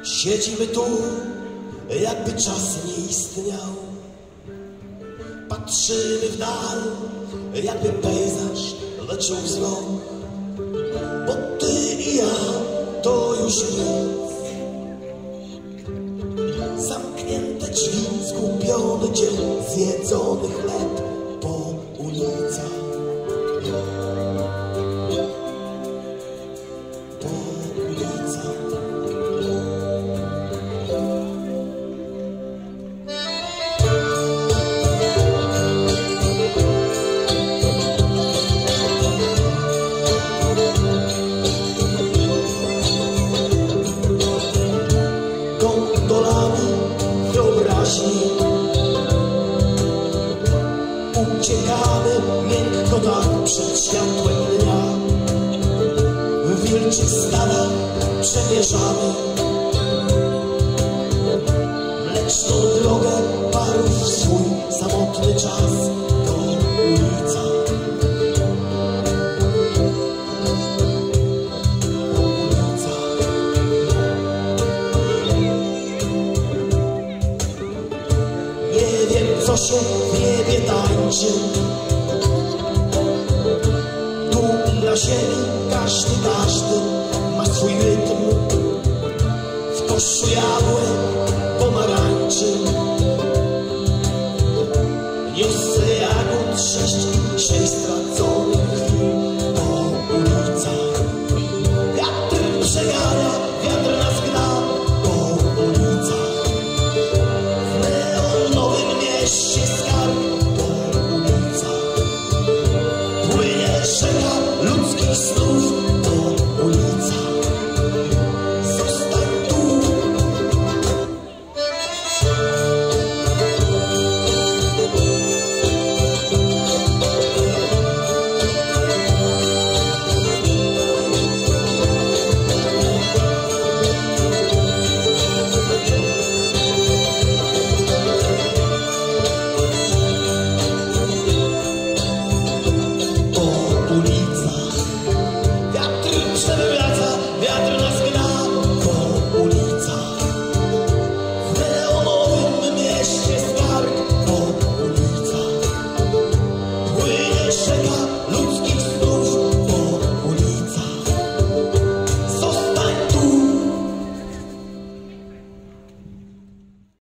Siedzimy tu, jakby czas nie istniał. Patrzymy w dal, jakby pejzaż leciał wzrok. Bo ty i ja to już nic. Zamknięte drzwi, zgubiony dzień, zjedzony chleb po ulicach. Uciekamy miękko tak przed światłem dnia. W wilczych stadach przemierzamy mleczną drogę parów, swój samotny czas to ulica. Nie wiem, co się w niebie tańczy. Tu na ziemi każdy ma swój rytm. W koszu jabłek